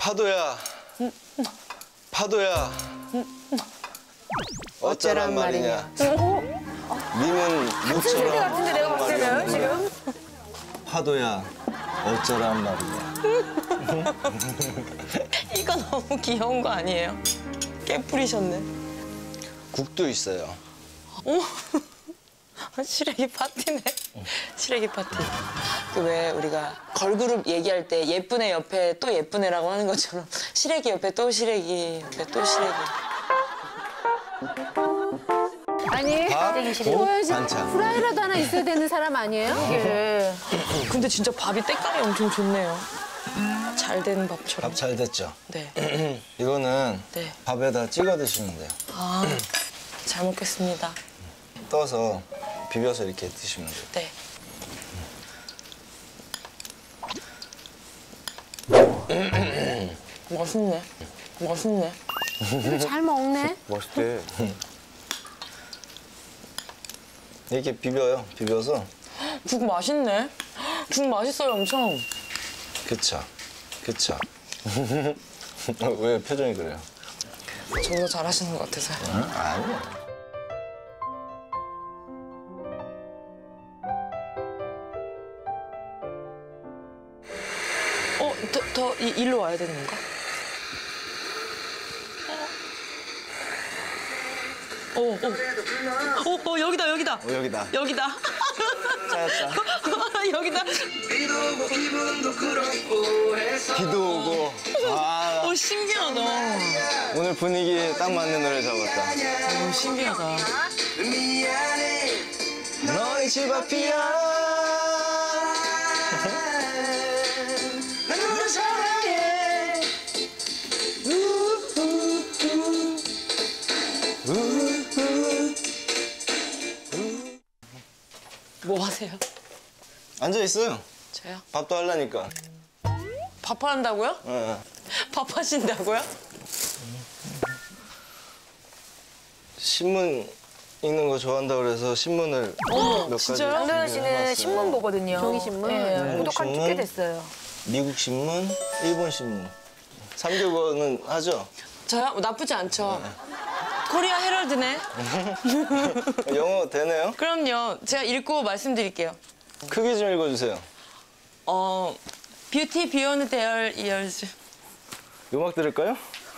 파도야. 파도야. 어쩌란 말이냐. 님은 모처럼 같은데 내가 봤을 때는 지금. 파도야. 어쩌란 말이냐. 이거 너무 귀여운 거 아니에요? 깨 뿌리셨네. 국도 있어요. 시래기 파티네. 시래기 파티. 그 왜 우리가 걸그룹 얘기할 때 예쁜 애 옆에 또 예쁜 애라고 하는 것처럼 시래기 옆에 또 시래기 옆에 또 시래기. 아니, 밥, 소연 씨 반찬. 프라이라도 하나 있어야 되는 사람 아니에요? 이게. 근데 진짜 밥이 때깔이 엄청 좋네요. 잘 된 밥처럼. 밥 잘 됐죠? 네. 이거는 네. 밥에다 찍어 드시면 돼요. 아, 잘 먹겠습니다. 떠서 비벼서 이렇게 드시면 돼요. 네. 맛있네. 맛있네. 잘 먹네. 맛있대. 이렇게 비벼요. 비벼서. 국 맛있네. 국 맛있어요, 엄청. 그쵸. 그쵸. 왜 표정이 그래요? 저보다 잘하시는 것 같아서요. 응? 아니요. 일로 와야 되는 건가? 여기다. 여기다. 여기다. 찾았다. 여기다. 비도 오고. 아, 신기하다. 오늘 분위기에 딱 맞는 노래 잡았다. 신기하다. 너의 집 앞이야. 너를 사랑해. 뭐 하세요? 앉아 있어요. 저요? 밥도 하려니까. 밥 한다고요? 예. 밥 하신다고요? 신문 읽는 거 좋아한다 그래서 신문을 몇 가지 진짜요? 강도현 씨는 준비해봤어요. 신문 보거든요. 종이신문. 네, 구독한 지 꽤 신문. 됐어요. 미국 신문, 일본 신문. 3개국어는 하죠? 저요? 나쁘지 않죠. 코리아 헤럴드네. 영어 되네요? 그럼요. 제가 읽고 말씀드릴게요. 크게 좀 읽어주세요. 뷰티 비욘드 데어 이어즈. 음악 들을까요?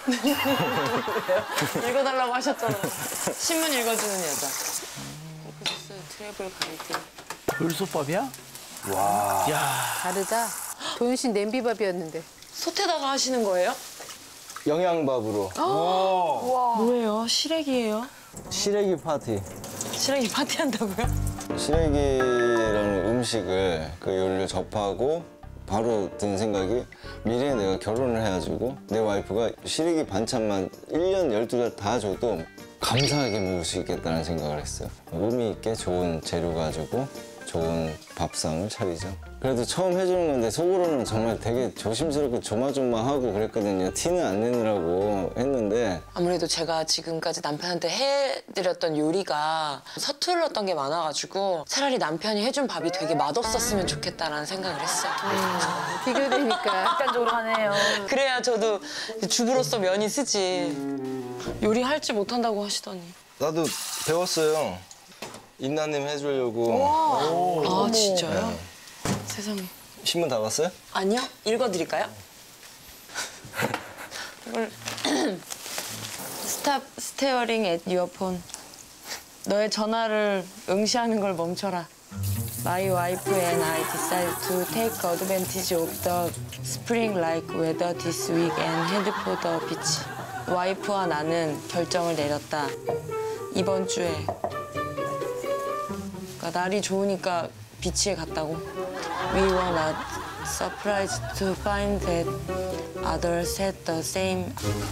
읽어달라고 하셨잖아요. 신문 읽어주는 여자. 오피스 트래블 가이드. 돌솥밥이야? 와. 야, 다르다. 도윤 씨 냄비밥이었는데. 솥에다가 하시는 거예요? 영양밥으로. 뭐예요? 시래기예요? 시래기 파티. 시래기 파티 한다고요? 시래기라는 음식을 그 요리를 접하고 바로 든 생각이 미래에 내가 결혼을 해가지고 내 와이프가 시래기 반찬만 1년 12달 다 줘도 감사하게 먹을 수 있겠다는 생각을 했어요. 의미 있게 좋은 재료 가지고 좋은 밥상을 차리죠. 그래도 처음 해주는 건데 속으로는 정말 되게 조심스럽고 조마조마하고 그랬거든요. 티는 안 내느라고 했는데 아무래도 제가 지금까지 남편한테 해드렸던 요리가 서툴렀던 게 많아가지고 차라리 남편이 해준 밥이 되게 맛없었으면 좋겠다라는 생각을 했어요. 비교되니까. 극단적으로 가네요. 그래야 저도 주부로서 면이 쓰지. 요리할지 못한다고 하시더니. 나도 배웠어요. 인나님 해주려고. 아 진짜요? 세상에. 신문 다 봤어요? 아니요? 읽어드릴까요? 이걸 Stop staring at your phone. 너의 전화를 응시하는 걸 멈춰라. My wife and I decided to take advantage of the spring-like weather this week and head for the beach. 와이프와 나는 결정을 내렸다. 이번 주에. 그러니까 날이 좋으니까 비치에 갔다고. We were not surprised to find that others said the same.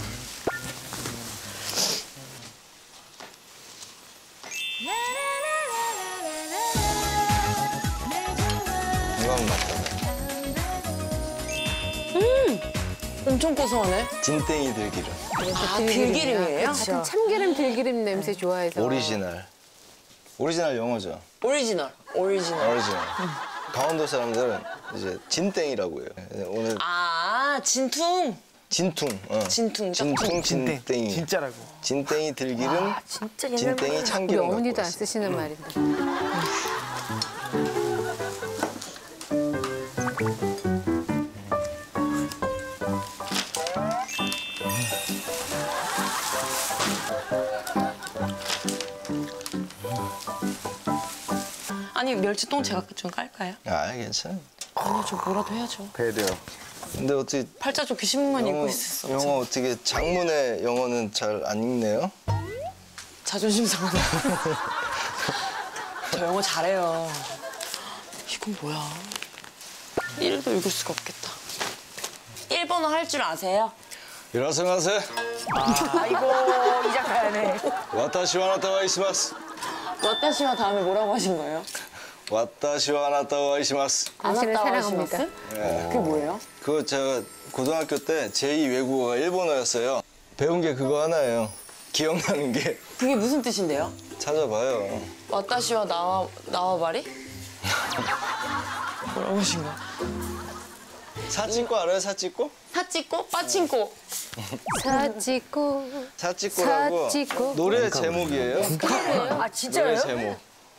이건 맞다. 엄청 고소하네. 진땡이 들기름. 아, 들기름이에요? 같은 참기름 들기름 냄새 좋아해서. 오리지널. 오리지널 영어죠. 오리지널. 오리지널. 강원도 사람들은 이제 진땡이라고 해요. 오늘 아, 진퉁. 진퉁. 진퉁, 진퉁, 진땡. 진땡이. 진짜라고. 진땡이 들기름, 진짜 옛날 진땡이 우리 참기름 어머니도 갖고 안 왔어. 쓰시는 말인데. 아니 멸치똥 제가 좀 깔까요? 아, 괜찮아. 아니 좀 뭐라도 해야죠. 배야 돼요. 근데 어떻게 팔자 좋게 신문만 읽고 있었어. 영어 어떻게 장문의 영어는 잘 안 읽네요? 자존심 상하네. 저 영어 잘해요. 이건 뭐야? 1도 읽을 수가 없겠다. 일본어 할 줄 아세요? 일어서가세. 아이고 이자 가야네. 와타시와 아나타와 이시마스. 와타시와 다음에 뭐라고 하신 거예요? 와타시와 아나타와 이시마스. 당신을 사랑합니다. 그게 뭐예요? 그거 제가 고등학교 때 제2 외국어가 일본어였어요. 배운 게 그거 하나예요. 기억나는 게. 그게 무슨 뜻인데요? 찾아봐요. 와타시와 나와바리? 뭐라고 하신 거야? 사찌꼬 알아요? 사찌꼬? 사찌꼬? 빠친꼬? 사찌꼬. 사찌꼬라고 사찌꼬. 노래 제목이에요. 아 노래 진짜요? 제목.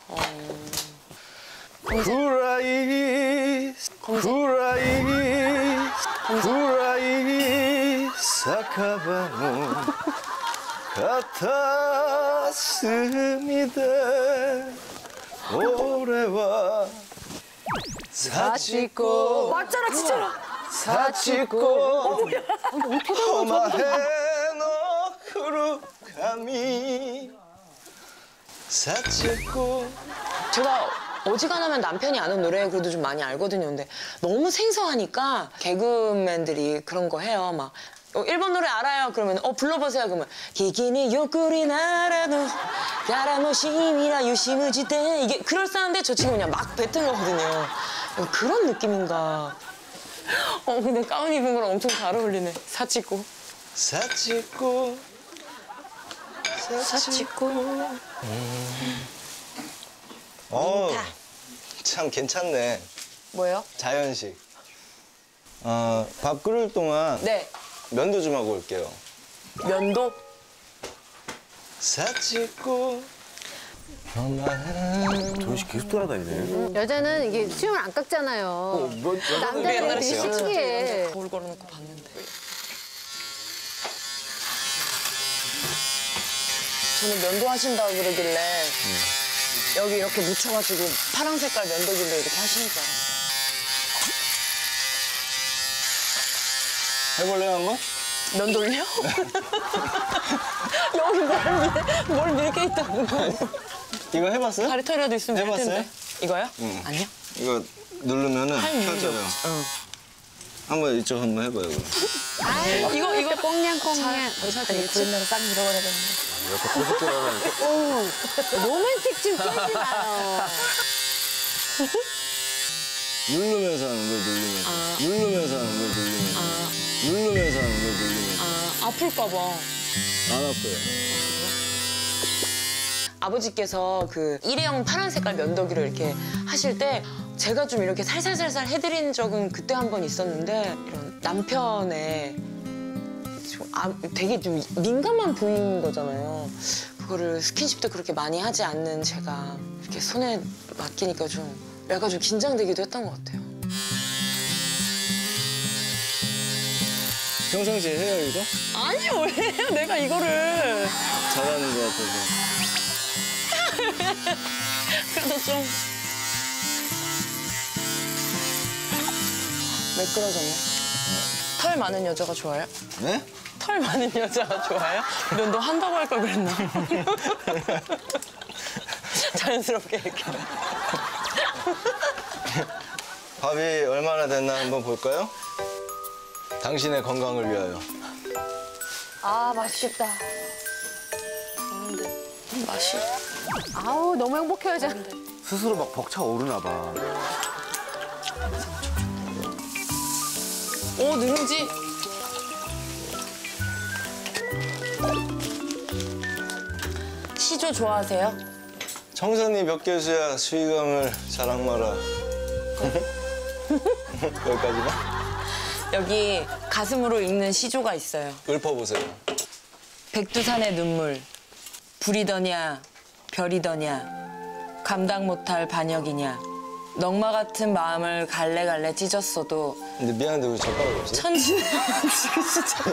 후라이 후라이 사카바노 같았습니다. 올해와 사치고 맞잖아 진짜로. 사치고 허마해노 쿠루카미 사치고. 제가 어지간하면 남편이 아는 노래 그래도 좀 많이 알거든요. 근데 너무 생소하니까 개그맨들이 그런 거 해요. 막 일본 노래 알아요? 그러면 불러보세요. 그러면 기기니 요꾸리 나라노 야라노시미라 유시무지대 이게 그럴싸한데 저 지금 그냥 막 뱉은 거거든요. 그런 느낌인가. 근데 가운 입은 거랑 엄청 잘 어울리네. 사치고. 사치고 사치고. 참 괜찮네. 뭐예요? 자연식. 밥 끓을 동안 네. 면도 좀 하고 올게요. 면도? 사치고 도현 씨 계속 돌아다니네. 여자는 이게 수염을 안 깎잖아요. 남자들은 되게 신기해. 거울 걸어놓고 봤는데. 저는 면도 하신다고 그러길래 여기 이렇게 묻혀가지고 파란 색깔 면도기로 이렇게 하시는 줄 알았어요. 해볼래요 한번? 면 돌려? 여기 뭘 밀게 있다고. 이거 해봤어요? 다리 털이라도 있으면 될 해봤어요? 텐데. 이거요? 응. 아니요. 이거 누르면은 할 일이 켜져요. 없지. 응. 한번 이쪽 한번 해봐요. 그럼. 이거 꽁냥꽁냥. 구렛나루 싹 밀어버려야 되는데. 이렇게 계속 돌아다니니까. 로맨틱 좀 깨지 마요. 누르면서 하는 거 누르면서. 누르면서 하는 거 누르면서. 누르면서 하는 거 누르면서. 아플까 봐. 안 아파요. 아버지께서 그 일회용 파란 색깔 면도기로 이렇게 하실 때 제가 좀 이렇게 살살살살 해드린 적은 그때 한 번 있었는데 이런 남편의 되게 좀 민감한 부위인 거잖아요. 그거를 스킨십도 그렇게 많이 하지 않는 제가 이렇게 손에 맡기니까 좀 약간 좀 긴장되기도 했던 것 같아요. 평상시에 해요 이거? 아니 왜 해요? 내가 이거를 잘하는 것 같아서. 그래도 좀 매끄러졌네. 털 많은 여자가 좋아요? 네? 털 많은 여자가 좋아요? 면도 한다고 할 걸 그랬나? 자연스럽게 이렇게. 밥이 얼마나 됐나 한번 볼까요? 당신의 건강을 위하여. 아 맛있겠다. 맛이. 아우 너무 행복해요, 저. 스스로 막 벅차 오르나 봐. 오 누룽지. 시조 좋아하세요? 청산리 몇 개수야 수위감을 자랑 마라. 여기까지만? 여기 가슴으로 읽는 시조가 있어요. 읊어보세요. 백두산의 눈물, 불이더냐, 별이더냐, 감당 못할 반역이냐, 넉마 같은 마음을 갈래갈래 찢었어도 근데 미안한데 왜 젓가락이 없어? 천진의 지금 진짜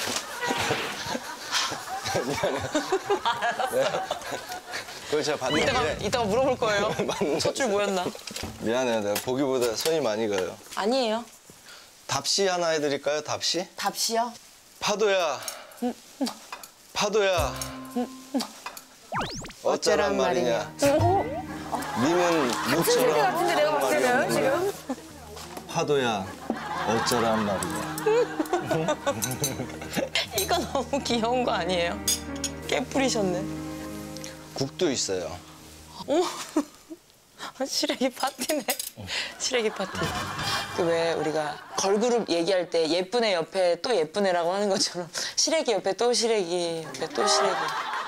그걸 제가 봤는데 이따가 물어볼 거예요. 맞는 첫 줄 뭐였나? 미안해요. 내가 보기보다 손이 많이 가요. 아니에요. 답시 하나 해드릴까요? 답시? 답시요? 파도야. 파도야. 어쩌란 말이냐. 님은 모처럼 같은데 내가 봤을 때는 지금. 파도야. 어쩌란 말이냐. 이거 너무 귀여운 거 아니에요? 깨뿌리셨네. 국도 있어요. 시래기 파티네. 시래기 파티. 그 왜 우리가 걸그룹 얘기할 때 예쁜 애 옆에 또 예쁜 애라고 하는 것처럼 시래기 옆에 또 시래기 옆에 또 시래기.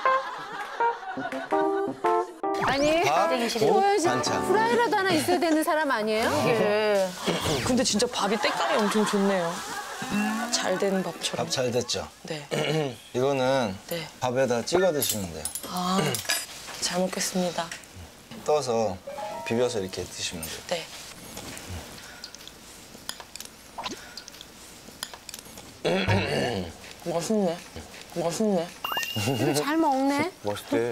아니, 밥, 소연 씨 반찬. 프라이라도 하나 있어야 되는 사람 아니에요? 예. 근데 진짜 밥이 때깔이 엄청 좋네요. 잘 된 밥처럼. 밥 잘 됐죠? 네. 이거는 네. 밥에다 찍어 드시면 돼요. 아, 잘 먹겠습니다. 떠서 비벼서 이렇게 드시면 돼요. 네. 맛있네. 맛있네. 잘 먹네. 멋있대.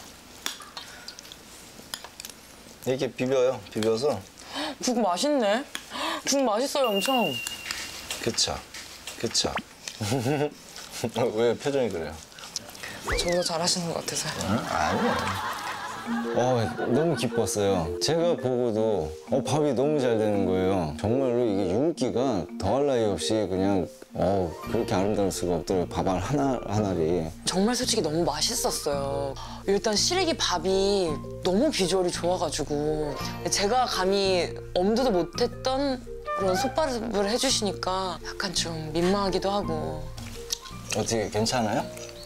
이렇게 비벼요. 비벼서. 국 맛있네. 국 맛있어요, 엄청. 그쵸. 그쵸. 왜 표정이 그래요? 저보다 잘하시는 것 같아서. 아니요. 너무 기뻤어요. 제가 보고도 밥이 너무 잘 되는 거예요. 정말로 이게 윤기가 더할 나위 없이 그냥 그렇게 아름다울 수가 없더라고요. 밥알 하나하나리. 정말 솔직히 너무 맛있었어요. 일단 시래기 밥이 너무 비주얼이 좋아가지고 제가 감히 엄두도 못했던 그런 솥밥을 해주시니까 약간 좀 민망하기도 하고. 어떻게 괜찮아요?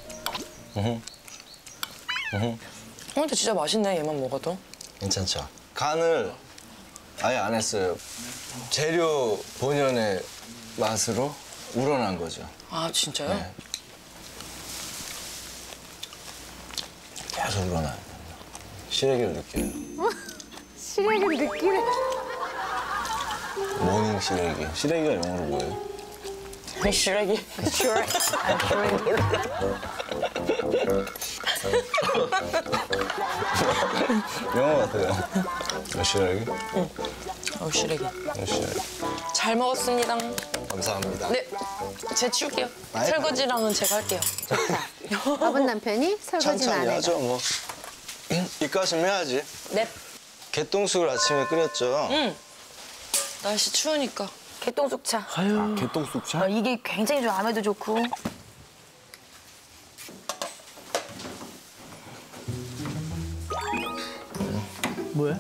근데 진짜 맛있네, 얘만 먹어도. 괜찮죠? 간을 아예 안 했어요. 재료 본연의 맛으로 우러난 거죠. 아, 진짜요? 네. 계속 우러나요. 시래기를 느껴요. 시래기를 느끼네. 모닝 시래기. 시래기가 영어로 뭐예요? 시래기. 영어 같아요. 시래기? 시래기. 시래기. 잘 먹었습니다. 감사합니다. 네, 제가 치울게요. 아이, 설거지랑은 제가 할게요. 밥은 남편이, 설거지는 천천히 아내가. 하죠, 뭐. 입가심 해야지. 네. 개똥쑥을 아침에 끓였죠. 날씨 추우니까. 개똥쑥차. 아유. 개똥쑥차? 이게 굉장히 좀 암에도 좋고. 뭐야?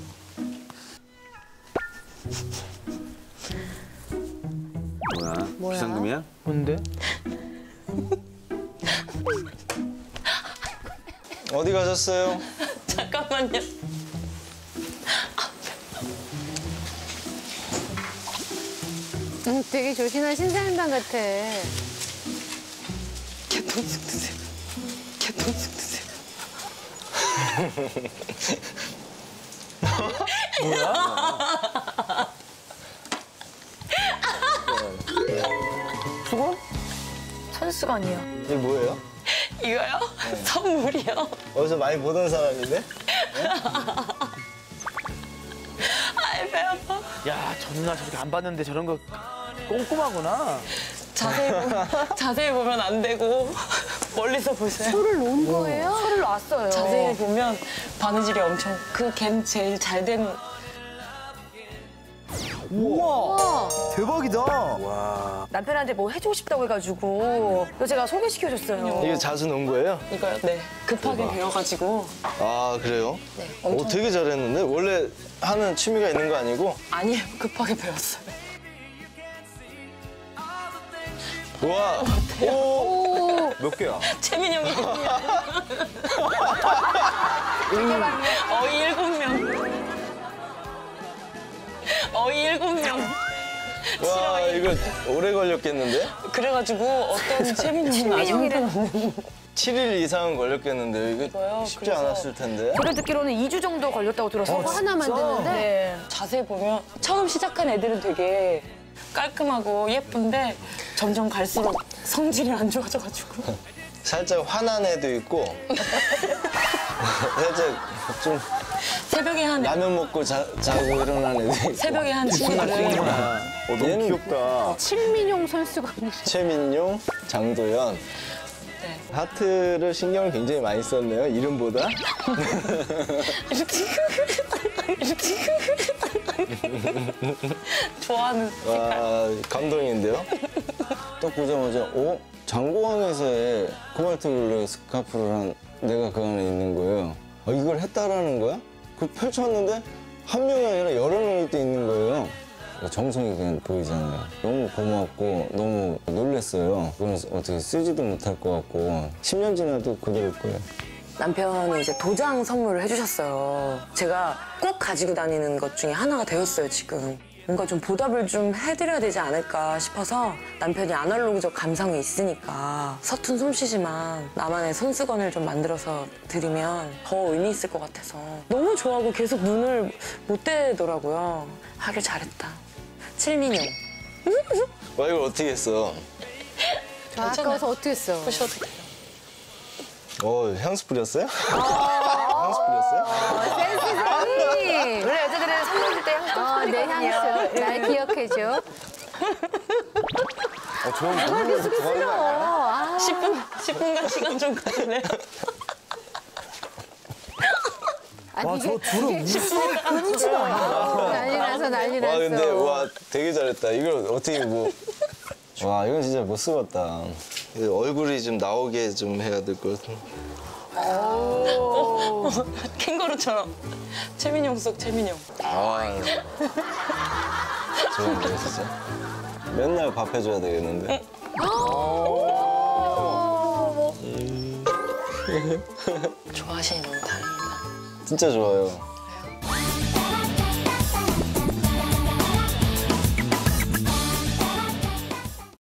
뭐야? 비상금이야? 뭔데? 어디 가셨어요? 잠깐만요. 되게 조신한 신사임당 같아. 개똥쑥 드세요. 개똥쑥 드세요. 찬스가 아니야. 이게 뭐예요? 이거요? 선물이요. 어디서 많이 보던 사람인데? 아이, 배 아파. 야, 전날 저렇게 안 봤는데 저런 거 꼼꼼하구나. 자세히 보면 안 되고 멀리서 보세요. 소를 놓은 거예요? 소를 놨어요. 자세히 보면 바느질이 엄청 걘 제일 잘 된. 우와, 대박이다. 남편한테 뭐 해주고 싶다고 해가지고 그래서 제가 소개시켜줬어요. 이게 자주 놓은 거예요? 이거요? 네. 급하게 배워가지고. 아, 그래요? 네. 오, 엄청. 되게 잘했는데? 원래 하는 취미가 있는 거 아니고? 아니에요. 급하게 배웠어요. 와, 오, 몇 개야? 채민 형이. 어이 7명. 어이 7명. 와 이거 오래 걸렸겠는데? 그래가지고 어떤 최민용은 아직 형편없는 7일 이상은 걸렸겠는데 이거 거예요. 쉽지 그래서 않았을 텐데. 제가 듣기로는 2주 정도 걸렸다고 들었어요. 저거 하나 만드는데 네. 자세히 보면 처음 시작한 애들은 되게 깔끔하고 예쁜데 점점 갈수록 성질이 안 좋아져가지고 살짝 화난 애도 있고 살짝 좀 새벽에 한 라면 먹고 자고 일어난 애도 있고. 새벽에 한 친구들은 너무 얘는 귀엽다. 칠민용 선수가 최민용, 장도연. 네. 하트를 신경을 굉장히 많이 썼네요. 이름보다. 좋아하는 와 감동인데요. 딱 보자마자 장고항에서의 코발트 블루 스카프를 한 내가 그 안에 있는 거예요. 이걸 했다라는 거야? 그걸 펼쳤는데 한 명이 아니라 여러 명이 또 있는 거예요. 정성이 그냥 보이잖아요. 너무 고맙고 너무 놀랬어요. 그건 어떻게 쓰지도 못할 것 같고 10년 지나도 그대로일 거예요. 남편이 이제 도장 선물을 해주셨어요. 제가 꼭 가지고 다니는 것 중에 하나가 되었어요, 지금. 뭔가 좀 보답을 좀 해드려야 되지 않을까 싶어서 남편이 아날로그적 감성이 있으니까 서툰 솜씨지만 나만의 손수건을 좀 만들어서 드리면 더 의미 있을 것 같아서 너무 좋아하고 계속 눈을 못 떼더라고요. 하길 잘했다. 칠민용. 와 이걸 어떻게 했어? 저 아까워서 어떻게 했어? 향수 뿌렸어요? 향수 뿌렸어요? 센스쟁이. 원래 여자들은 선물 줄 때 향수 내 향수. 날 기억해줘. 저런 너무 쓰기 싫어. 아, 10분간 시간 좀 가질래요? 아니 이게 금지도 난리 나서 난리 났어. 와 근데 와 되게 잘했다. 이걸 어떻게 뭐. 와 이건 진짜 못 쓰겠다. 얼굴이 좀 나오게 좀 해야 될 것 같은데. 캥거루처럼. 최민용 속 최민용. 좋은데 진짜. 맨날 밥 해줘야 되겠는데. 좋아하시니 너무 다행이다. 진짜 좋아요.